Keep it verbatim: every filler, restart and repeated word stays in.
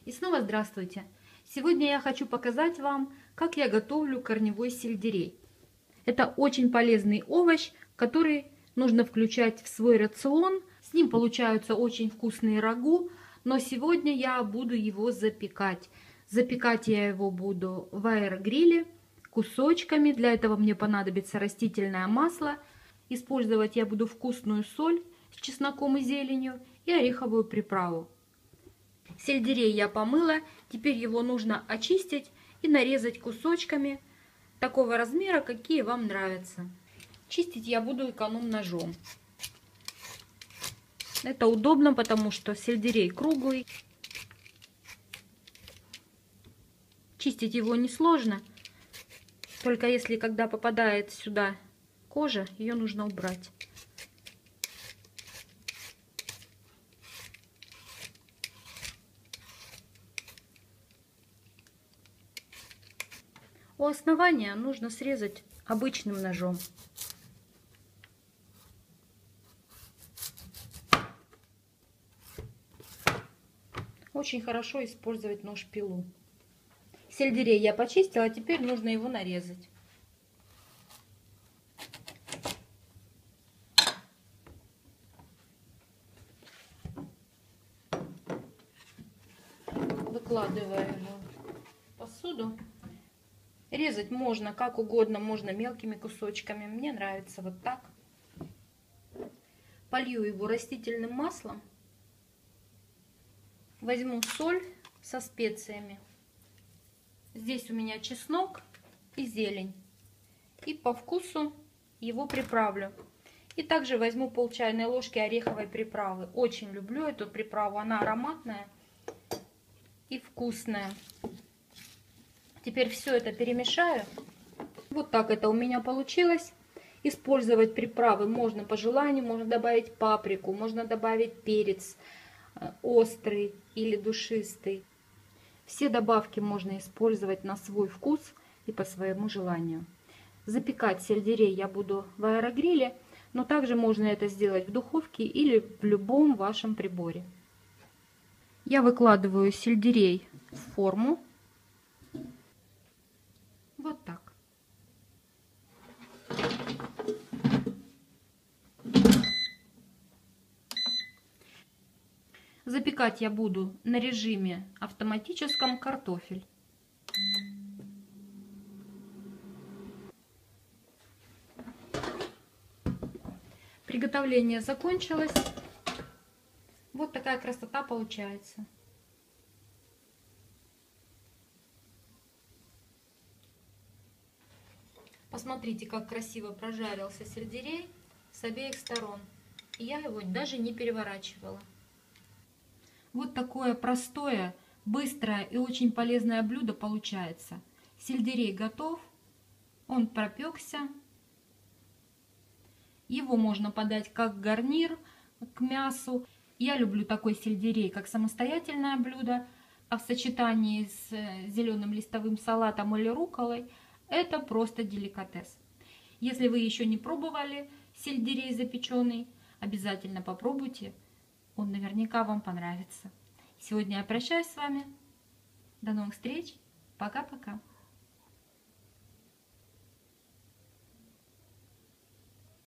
И снова здравствуйте! Сегодня я хочу показать вам, как я готовлю корневой сельдерей. Это очень полезный овощ, который нужно включать в свой рацион. С ним получаются очень вкусные рагу, но сегодня я буду его запекать. Запекать я его буду в аэрогриле кусочками. Для этого мне понадобится растительное масло. Использовать я буду вкусную соль с чесноком и зеленью и ореховую приправу. Сельдерей я помыла, теперь его нужно очистить и нарезать кусочками такого размера, какие вам нравятся. Чистить я буду эконом-ножом. Это удобно, потому что сельдерей круглый. Чистить его несложно, только если когда попадает сюда кожа, ее нужно убрать. У основания нужно срезать обычным ножом. Очень хорошо использовать нож-пилу. Сельдерей я почистила, теперь нужно его нарезать. Выкладываю его в посуду. Резать можно как угодно, можно мелкими кусочками. Мне нравится вот так. Полью его растительным маслом. Возьму соль со специями. Здесь у меня чеснок и зелень. И по вкусу его приправлю. И также возьму пол чайной ложки ореховой приправы. Очень люблю эту приправу. Она ароматная и вкусная. Теперь все это перемешаю. Вот так это у меня получилось. Использовать приправы можно по желанию. Можно добавить паприку, можно добавить перец острый или душистый. Все добавки можно использовать на свой вкус и по своему желанию. Запекать сельдерей я буду в аэрогриле, но также можно это сделать в духовке или в любом вашем приборе. Я выкладываю сельдерей в форму. Вот так. Запекать я буду на режиме автоматическом картофель. Приготовление закончилось. Вот такая красота получается. Посмотрите, как красиво прожарился сельдерей с обеих сторон. И я его даже не переворачивала. Вот такое простое, быстрое и очень полезное блюдо получается. Сельдерей готов, он пропекся. Его можно подать как гарнир к мясу. Я люблю такой сельдерей как самостоятельное блюдо, а в сочетании с зеленым листовым салатом или рукколой это просто деликатес. Если вы еще не пробовали сельдерей запеченный, обязательно попробуйте. Он наверняка вам понравится. Сегодня я прощаюсь с вами. До новых встреч. Пока-пока.